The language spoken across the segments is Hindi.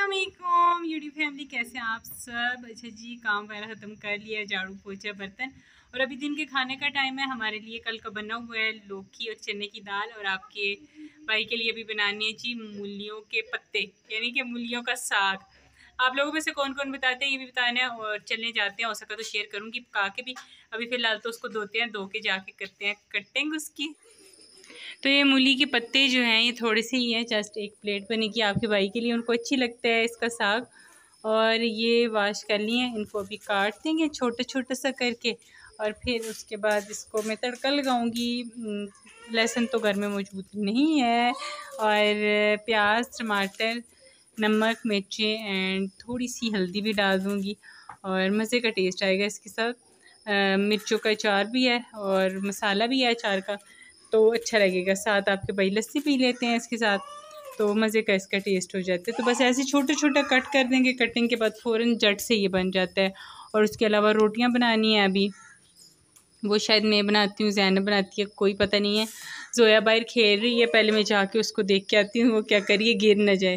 अस्सलामुअलैकुम यूट्यूब फैमिली, कैसे हैं आप सब। अच्छा जी, काम वगैरह ख़त्म कर लिया, झाड़ू पोछा बर्तन, और अभी दिन के खाने का टाइम है। हमारे लिए कल का बना हुआ है लौकी और चने की दाल, और आपके भाई के लिए भी बनानी है जी मूलियों के पत्ते, यानी कि मूलियों का साग। आप लोगों में से कौन कौन बताते हैं ये भी बताना है, और चलने जाते हैं। हो सका तो शेयर करूँगी पका के भी। अभी फ़िलहाल तो उसको धोते हैं, धो के जाके करते हैं कटिंग उसकी। तो ये मूली के पत्ते जो हैं ये थोड़े से ही हैं, जस्ट एक प्लेट बनेगी आपके भाई के लिए, उनको अच्छी लगता है इसका साग। और ये वॉश कर लिए हैं, इनको अभी काट देंगे छोटा छोटा सा करके, और फिर उसके बाद इसको मैं तड़का लगाऊंगी। लहसुन तो घर में मौजूद नहीं है, और प्याज, टमाटर, नमक, मिर्ची एंड थोड़ी सी हल्दी भी डाल दूँगी, और मज़े का टेस्ट आएगा इसके साथ। मिर्चों का अचार भी है और मसाला भी है अचार का, तो अच्छा लगेगा। साथ आपके भाई लस्सी पी लेते हैं इसके साथ, तो मज़े का इसका टेस्ट हो जाता है। तो बस ऐसे छोटा छोटा कट कर देंगे, कटिंग के बाद फ़ौरन झट से ये बन जाता है। और उसके अलावा रोटियां बनानी है अभी, वो शायद मैं बनाती हूँ, ज़ैनब बनाती है, कोई पता नहीं है। जोया बाहर खेल रही है, पहले मैं जाके उसको देख के आती हूँ वो क्या करिए, गिर न जाए।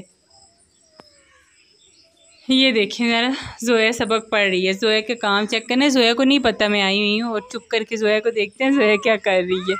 ये देखें ज़रा, जोया सबक पढ़ रही है। जोया के काम चेक करना है, जोया को नहीं पता मैं आई हुई हूँ, और चुप करके जोया को देखते हैं जोया क्या कर रही है।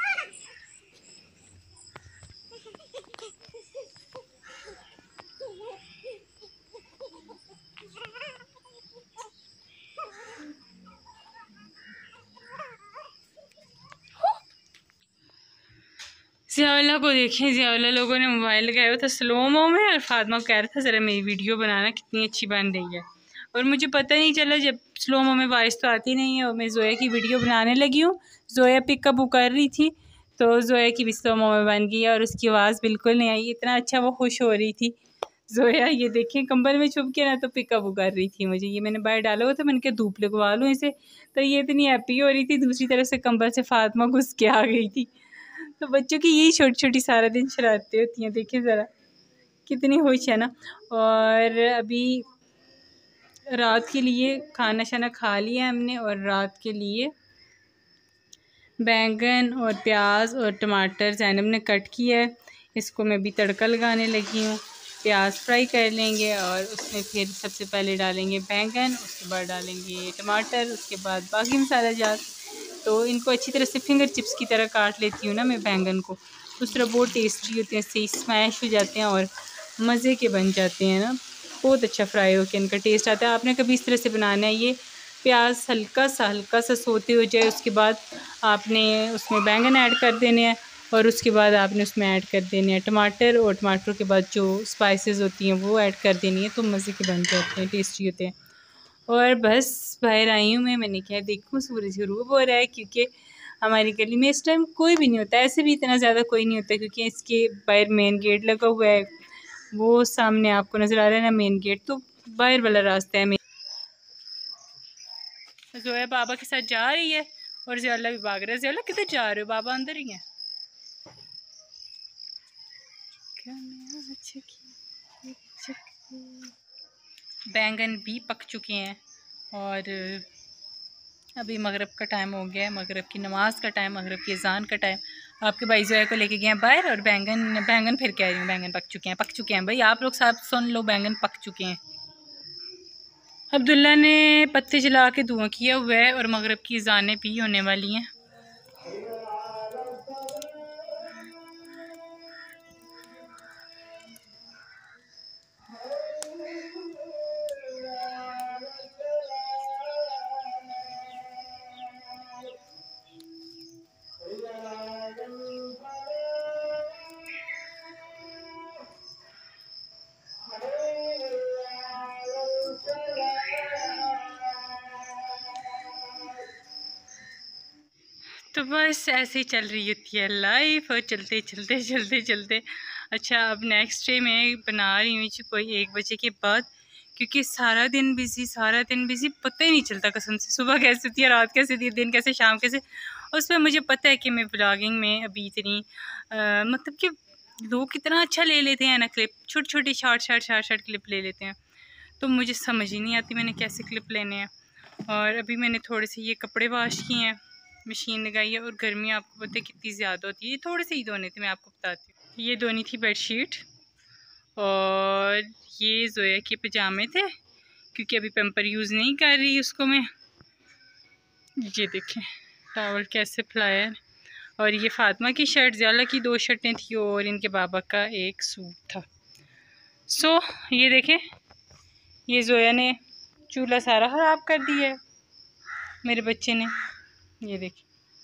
ज़ियाउल्लाह को देखें, ज़ियाउल्लाह लोगों ने मोबाइल लगाया हुआ था स्लोमो में, और फातिमा को कह रहा था ज़रा मेरी वीडियो बनाना, कितनी अच्छी बन रही है। और मुझे पता नहीं चला, जब स्लोमो में वॉइस तो आती नहीं है, और मैं जोया की वीडियो बनाने लगी हूँ। जोया पिकअप कर रही थी, तो जोया की भी स्लोमो में बन गई, और उसकी आवाज़ बिल्कुल नहीं आई। इतना अच्छा वो खुश हो रही थी जोया। ये देखें कंबल में छुप के ना तो पिकअप कर रही थी मुझे। ये मैंने बाहर डाला हुआ था, मैंने कहा धूप लगवा लूँ इसे, तो ये इतनी हैप्पी हो रही थी। दूसरी तरफ से कंबल से फातिमा घुस के आ गई थी। तो बच्चों की यही छोटी छोटी सारा दिन शरारतें होती हैं। देखिए ज़रा कितनी होश है ना। और अभी रात के लिए खाना शाना खा लिया हमने, और रात के लिए बैंगन और प्याज और टमाटर ज़ैनब ने कट किया है, इसको मैं भी तड़का लगाने लगी हूँ। प्याज फ्राई कर लेंगे, और उसमें फिर सबसे पहले डालेंगे बैंगन, उसके बाद डालेंगे टमाटर, उसके बाद बाकी मसाला जात। तो इनको अच्छी तरह से फिंगर चिप्स की तरह काट लेती हूँ ना मैं बैंगन को, उस तरह बहुत टेस्टी होते हैं, सही स्मैश हो जाते हैं और मज़े के बन जाते हैं ना। बहुत अच्छा फ्राई होकर इनका टेस्ट आता है। आपने कभी इस तरह से बनाना है। ये प्याज हल्का सा सोते हो जाए, उसके बाद आपने उसमें बैंगन ऐड कर देने हैं, और उसके बाद आपने उसमें ऐड कर देने हैं टमाटर, और टमाटर के बाद जो स्पाइसेस होती हैं वो ऐड कर देनी है, तो मज़े के बन जाते हैं, टेस्टी होते हैं। और बस बाहर आई हूँ मैंने क्या देखूँ, सूरज ग़ुरूब हो रहा है, क्योंकि हमारी गली में इस टाइम कोई भी नहीं होता। ऐसे भी इतना ज़्यादा कोई नहीं होता, क्योंकि इसके बाहर मेन गेट लगा हुआ है, वो सामने आपको नज़र आ रहा है ना मेन गेट, तो बाहर वाला रास्ता है। जोया बाबा के साथ जा रही है, और ज़ियाउल्लाह भी भाग रहा है। ज़ियाउल्लाह किधर जा रहे हो, बाबा अंदर ही है। बैंगन भी पक चुके हैं, और अभी मगरिब का टाइम हो गया है, मगरिब की नमाज़ का टाइम, मगरिब की अज़ान का टाइम। आपके भाई जोया को लेके गए हैं बाहर, और बैंगन फिर कह रही हूँ, बैंगन पक चुके हैं भाई। आप लोग सब सुन लो, बैंगन पक चुके हैं। अब्दुल्ला ने पत्ते जला के धुआं किया हुआ है, और मगरिब की अज़ानें भी होने वाली हैं। तो बस ऐसे ही चल रही होती है लाइफ, और चलते चलते चलते चलते। अच्छा, अब नेक्स्ट डे मैं बना रही हूँ कोई 1 बजे के बाद, क्योंकि सारा दिन बिज़ी, पता ही नहीं चलता कसम से, सुबह कैसे होती है, रात कैसे होती है, दिन कैसे, शाम कैसे। उस पर मुझे पता है कि मैं ब्लॉगिंग में अभी इतनी मतलब कि लोग कितना अच्छा ले लेते हैं ना क्लिप, छोटी छोटी शार्ट क्लिप ले लेते हैं, तो मुझे समझ ही नहीं आती मैंने कैसे क्लिप लेने हैं। और अभी मैंने थोड़े से ये कपड़े वॉश किए हैं, मशीन लगाई है, और गर्मी आपको पता है कितनी ज़्यादा होती है। ये थोड़े से ही धोने थे, मैं आपको बताती हूँ। ये धोनी थी बेडशीट, और ये जोया के पजामे थे क्योंकि अभी पेम्पर यूज़ नहीं कर रही उसको मैं। ये देखें टॉवल कैसे फैलाया है। और ये फातिमा की शर्ट, ज़्याला की 2 शर्टें थी और इनके बाबा का एक सूट था। सो ये देखें, ये जोया ने चूल्हा सारा ख़राब कर दिया है मेरे बच्चे ने। ये देखें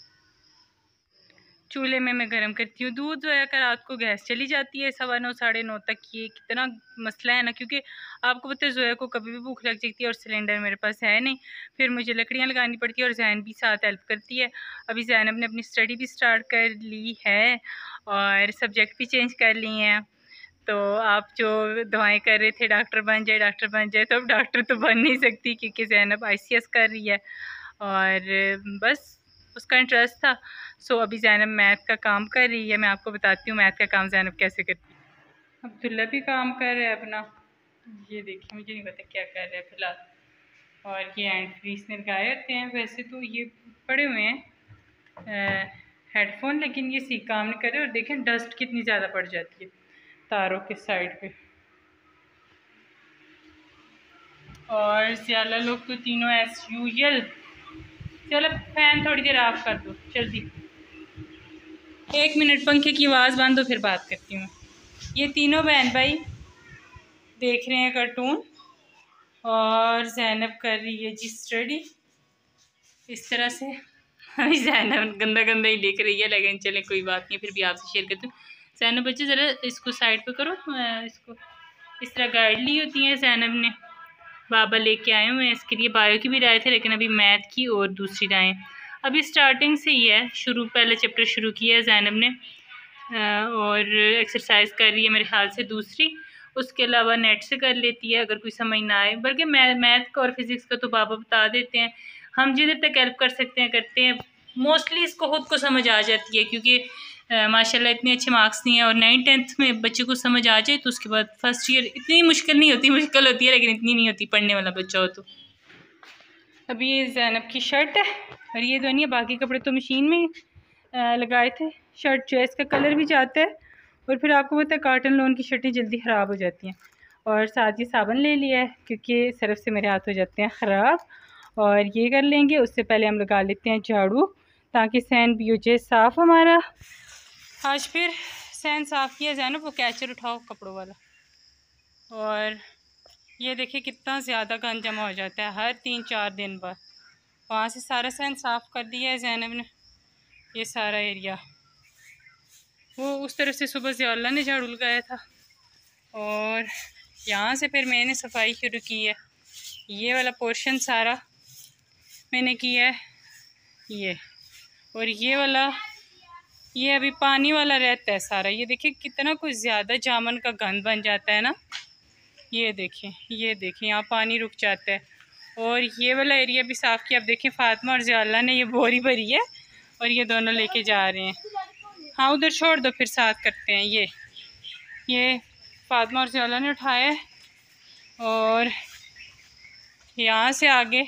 चूल्हे में मैं गर्म करती हूँ दूध। जोया का रात को गैस चली जाती है 9:15 9:30 तक। ये कितना मसला है ना, क्योंकि आपको पता है जोया को कभी भी भूख लग जाती है और सिलेंडर मेरे पास है नहीं, फिर मुझे लकड़ियाँ लगानी पड़ती है और जैन भी साथ हेल्प करती है। अभी जैनब ने अपनी स्टडी भी स्टार्ट कर ली है और सब्जेक्ट भी चेंज कर लिए हैं। तो आप जो दुआएं कर रहे थे डॉक्टर बन जाए डॉक्टर बन जाए, तो अब डॉक्टर तो बन नहीं सकती क्योंकि जैनब ICS कर रही है और बस उसका इंटरेस्ट था। सो अभी जैनब मैथ का काम कर रही है। मैं आपको बताती हूँ मैथ का काम जैनब कैसे करती है। अब्दुल्ला भी काम कर रहा है अपना। ये देखिए मुझे नहीं पता क्या कर रहा है फ़िलहाल। और ये हैंड फ्री इसने लगाए होते हैं। वैसे तो ये पड़े हुए हैं हेडफोन, लेकिन ये सी काम नहीं कर रहे। और देखें डस्ट कितनी ज़्यादा पड़ जाती है तारों के साइड पे। और ज़्यादा लोग तो तीनों एस यूजुअल। चलो फैन थोड़ी देर ऑफ कर दो जल्दी, 1 मिनट पंखे की आवाज़ बंद हो फिर बात करती हूँ। ये तीनों बहन भाई देख रहे हैं कार्टून और जैनब कर रही है जी स्टडी इस तरह से। अभी जैनब गंदा गंदा ही लिख रही है, लेकिन चले कोई बात नहीं, फिर भी आपसे शेयर करती हूँ। जैनब बच्चे ज़रा इसको साइड पे करो। इसको इस तरह गाइड ली होती है जैनब ने, बाबा लेके आए हुए हैं इसके लिए। बायो की भी राय थे लेकिन अभी मैथ की और दूसरी राय अभी स्टार्टिंग से ही है। पहले चैप्टर शुरू किया है जैनब ने और एक्सरसाइज कर रही है मेरे ख्याल से दूसरी। उसके अलावा नेट से कर लेती है अगर कोई समझ ना आए, बल्कि मैथ का और फिज़िक्स का तो बाबा बता देते हैं। हम जिधर तक हेल्प कर सकते हैं करते हैं। मोस्टली इसको खुद को समझ आ जाती है क्योंकि माशाल्लाह इतने अच्छे मार्क्स नहीं है। और 9th 10th में बच्चे को समझ आ जाए तो उसके बाद फर्स्ट ईयर इतनी मुश्किल नहीं होती, मुश्किल होती है लेकिन इतनी नहीं होती पढ़ने वाला बच्चा हो तो। अभी ये जैनब की शर्ट है और ये दोनों बाकी कपड़े तो मशीन में लगाए थे। शर्ट जो है इसका कलर भी जाता है और फिर आपको पता है कॉटन लोन की शर्टें जल्दी ख़राब हो जाती हैं। और साथ ही साबुन ले लिया है क्योंकि सरफ से मेरे हाथ हो जाते हैं ख़राब। और ये कर लेंगे, उससे पहले हम लगा लेते हैं झाड़ू ताकि सैन भी हो जाए साफ़ हमारा। आज फिर सैन साफ़ किया जाए ना, वो कैचर उठाओ कपड़ों वाला। और ये देखिए कितना ज़्यादा गंद जमा हो जाता है हर 3-4 दिन बाद। वहाँ से सारा सैन साफ़ कर दिया है जैनब ने, ये सारा एरिया। वो उस तरफ से सुबह से अल्लाह ने झाड़ू लगाया था और यहाँ से फिर मैंने सफाई शुरू की है। ये वाला पोर्शन सारा मैंने किया है ये, और ये वाला ये अभी पानी वाला रहता है सारा। ये देखिए कितना कुछ ज़्यादा जामन का गंद बन जाता है ना। ये देखें यहाँ पानी रुक जाता है। और ये वाला एरिया भी साफ़ किया। अब देखें फातिमा और ज़ियाला ने ये बोरी भरी है और ये दोनों लेके जा रहे हैं। हाँ उधर छोड़ दो फिर साथ करते हैं। ये फातिमा और ज़ियाला ने उठाया है और यहाँ से आगे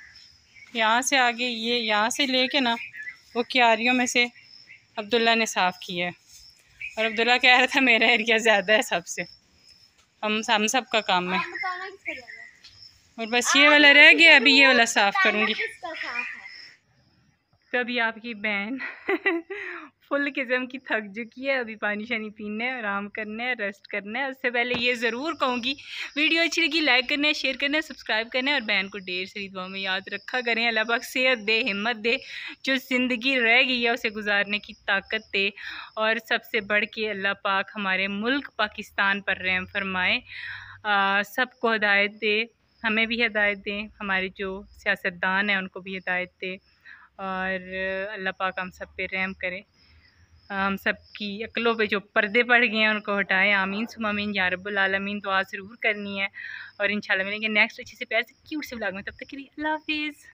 ये यहाँ से लेके ना वो क्यारियों में से अब्दुल्ला ने साफ़ किया है। और अब्दुल्ला कह रहा था मेरा एरिया ज़्यादा है सबसे, हम सब का काम है। और बस ये वाला रह गया, अभी ये वाला साफ़ करूँगी। तो अभी आपकी बहन फुल किस्म की थक चुकी है। अभी पानी शानी पीना है, आराम करना है, रेस्ट करना है। उससे पहले ये ज़रूर कहूँगी वीडियो अच्छी लगी लाइक करना है, शेयर करना है, सब्सक्राइब करना है और बहन को ढेर सारी दुआ में याद रखा करें। अल्लाह पाक सेहत दे, हिम्मत दे, जो ज़िंदगी रह गई है उसे गुजारने की ताकत दे। और सबसे बढ़ के अल्लाह पाक हमारे मुल्क पाकिस्तान पर रहम फरमाए, सबको हिदायत दे, हमें भी हिदायत दें, हमारे जो सियासतदान हैं उनको भी हिदायत दे। और अल्लाह पाक हम सब पे रहम करे, हम सब की अक्लों पे जो पर्दे पड़ गए हैं उनको हटाए। आमीन सुम्मा आमीन या रब्बुल आलमीन। दुआ ज़रूर करनी है और इंशाल्लाह मिलेंगे नेक्स्ट अच्छे से प्यार से क्यूट से व्लॉग में। तब तक के लिए अल्लाह हाफिज़।